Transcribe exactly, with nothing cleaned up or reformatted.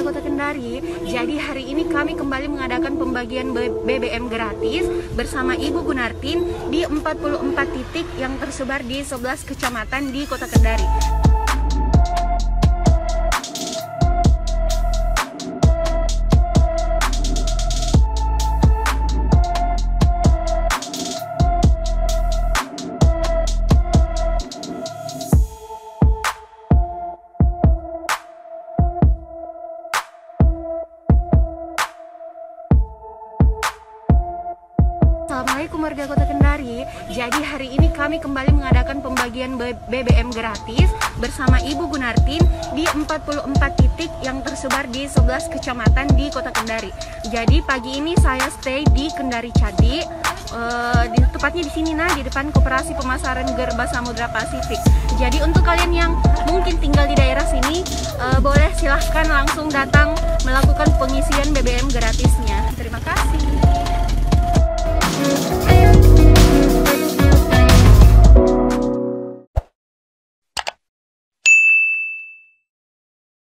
Kota Kendari. Jadi hari ini kami kembali mengadakan pembagian B B M gratis bersama Ibu Gunartin di empat puluh empat titik yang tersebar di sebelas kecamatan di Kota Kendari. Assalamualaikum warga Kota Kendari. Jadi hari ini kami kembali mengadakan pembagian B B M gratis bersama Ibu Gunartin di empat puluh empat titik yang tersebar di sebelas kecamatan di Kota Kendari. Jadi pagi ini saya stay di Kendari Cadi, uh, di, tepatnya di sini nah di depan Koperasi Pemasaran Gerba Samudra Pasifik. Jadi untuk kalian yang mungkin tinggal di daerah sini, uh, boleh silahkan langsung datang melakukan pengisian B B M gratisnya. Terima kasih.